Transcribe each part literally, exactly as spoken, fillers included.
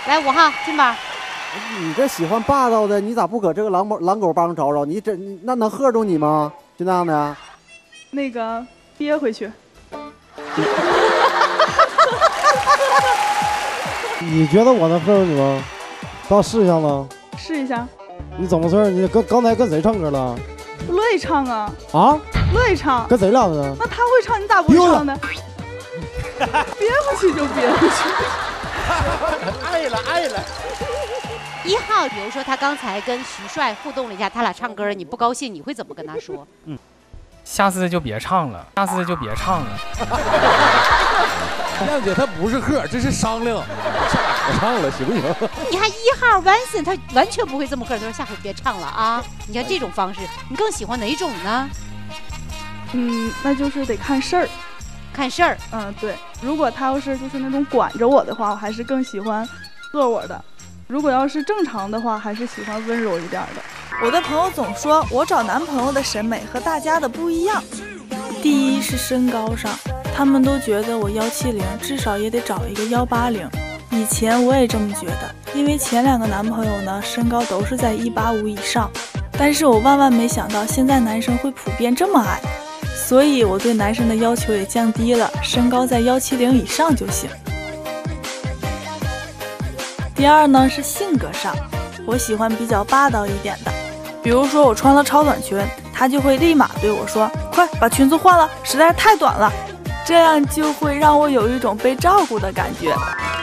来五号金宝。 你这喜欢霸道的，你咋不搁这个狼猫狼狗帮找找？你这那能吓住你吗？就那样的？ 那个憋回去。 你觉得我能吓住你吗？咱试一下吗？ 试一下。 你怎么事儿？你刚刚才跟谁唱歌了？ 乐意唱啊。 啊？ 乐意唱。 跟谁俩呢？ 那他会唱，你咋不会唱呢？憋回去就憋回去。 爱了爱了。 一号，比如说他刚才跟徐帅互动了一下，他俩唱歌，你不高兴，你会怎么跟他说？ 嗯，下次就别唱了，下次就别唱了。 亮姐，她不是喝，这是商量。我唱了，行不行？ 你看一号 Vincent， 他完全不会这么喝，他说下回别唱了啊。你看这种方式，你更喜欢哪种呢？ 嗯，那就是得看事儿。 看事儿。 嗯，对。如果他要是就是那种管着我的话，我还是更喜欢做我的。如果要是正常的话，还是喜欢温柔一点的。 我的朋友总说我找男朋友的审美和大家的不一样。第一是身高上，他们都觉得我幺七零，至少也得找一个幺八零。以前我也这么觉得，因为前两个男朋友呢，身高都是在一八五以上。但是我万万没想到，现在男生会普遍这么矮，所以我对男生的要求也降低了，身高在幺七零以上就行。第二呢是性格上，我喜欢比较霸道一点的，比如说我穿了超短裙，他就会立马对我说：“快把裙子换了，实在是太短了。”这样就会让我有一种被照顾的感觉。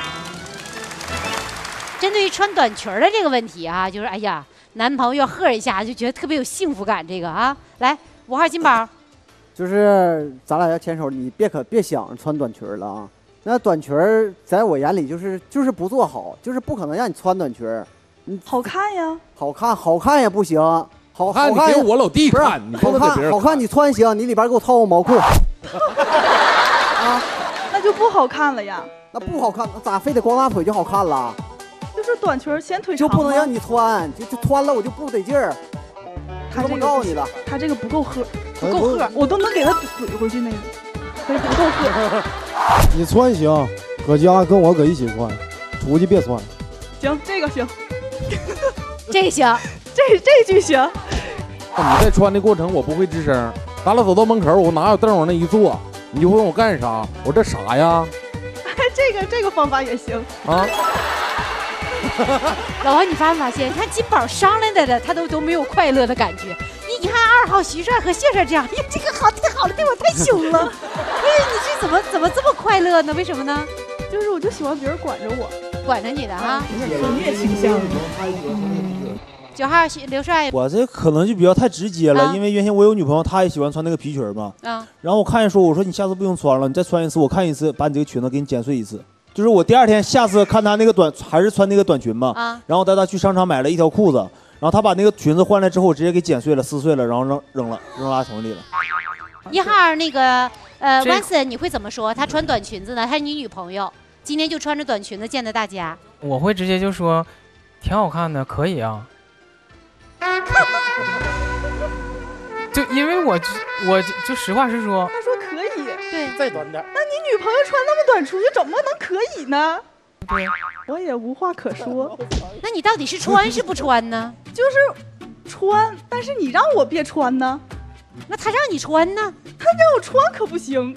针对于穿短裙的这个问题啊，就是哎呀，男朋友喝一下就觉得特别有幸福感，这个啊，来五号金宝， 就是咱俩要牵手，你别可别想穿短裙了啊。那短裙儿在我眼里就是就是不做好，就是不可能让你穿短裙儿。 你好看呀， 好看好看也不行，好看你给我老弟看，你好看好看你穿行，你里边给我套个毛裤。啊， 那就不好看了呀。 那不好看，那咋非得光大腿就好看了？ 就是短裙显腿长就不能让你穿，就就穿了我就不得劲儿。 他这个告诉你了， 他这个不够喝，不够喝，我都能给他怼回去那个，所以不够喝。 你穿行，搁家跟我搁一起穿，出去别穿。 行，这个行， 这个行， 这这句行。 你在穿的过程我不会吱声，咱俩走到门口，我拿个凳往那一坐，你就问我干啥，我这啥呀？ 哎，这个这个方法也行啊。 老王，你发没发现？看金宝商量的了，他都都没有快乐的感觉。你你看二号徐帅和谢帅这样，哎呀，这个好太好了，对我太凶了。哎呀，你这怎么怎么这么快乐呢？为什么呢？ 就是我就喜欢别人管着我， 管着你的哈。 自虐倾向。 九号刘帅， 我这可能就比较太直接了，啊、因为原先我有女朋友，她也喜欢穿那个皮裙嘛。啊。然后我看人说，我说你下次不用穿了，你再穿一次，我看一次，把你这个裙子给你剪碎一次。就是我第二天下次看他那个短还是穿那个短裙嘛，啊、然后带他去商场买了一条裤子，然后他把那个裙子换来之后，我直接给剪碎了、撕碎了，然后扔扔了，扔垃圾桶里了。 一号那个呃，Vincent，你会怎么说？他穿短裙子呢？他是你女朋友，今天就穿着短裙子见的大家。 我会直接就说，挺好看的，可以啊。就因为我我就实话实说。 他说可以， 对， 再短点。 那你女朋友穿那么短出去，怎么能可以呢？ 对， 我也无话可说。 那你到底是穿是不穿呢？ 就是穿，但是你让我别穿呢。 那他让你穿呢？ 他让我穿可不行。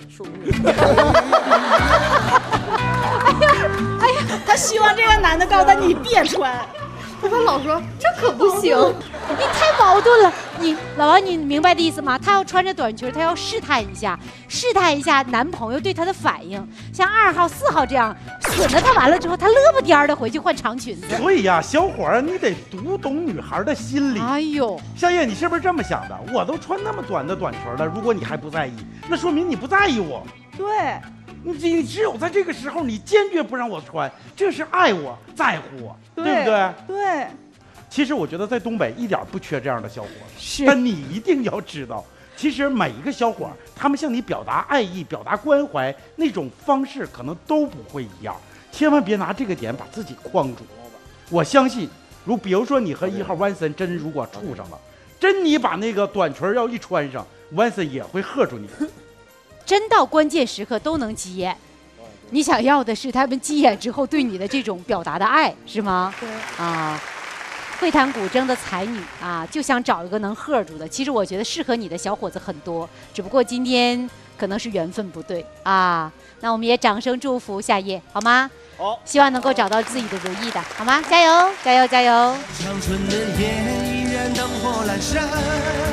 哎呀，哎呀， 他希望这个男的告诉他你别穿。 他老说这可不行，你太矛盾了。你老王，你明白的意思吗？他要穿着短裙，他要试探一下，试探一下男朋友对他的反应。像二号、四号这样损了他完了之后，他乐不颠的回去换长裙子。 所以呀、啊，小伙儿，你得读懂女孩的心理。 哎呦， 夏夜，你是不是这么想的？我都穿那么短的短裙了，如果你还不在意，那说明你不在意我。 对。 你你只有在这个时候，你坚决不让我穿，这是爱我在乎我， 对, 对不对？ 对。 其实我觉得在东北一点不缺这样的小伙子， 是。 但你一定要知道，其实每一个小伙他们向你表达爱意、表达关怀那种方式可能都不会一样，千万别拿这个点把自己框住。我相信，如比如说你和一号万森真如果处上了，真你把那个短裙要一穿上，万森也会喝住你。 真到关键时刻都能急眼， 你想要的是他们急眼之后对你的这种表达的爱，是吗？ 对。 啊，会弹古筝的才女啊，就想找一个能喝住的。其实我觉得适合你的小伙子很多，只不过今天可能是缘分不对啊。那我们也掌声祝福夏夜，好吗？ 好， 希望能够找到自己的如意的，好吗？加油，加油，加油！ 长春的夜依然灯火阑珊，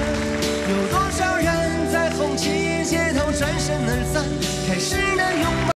有多少人在风起街头转身而散，开始的拥抱。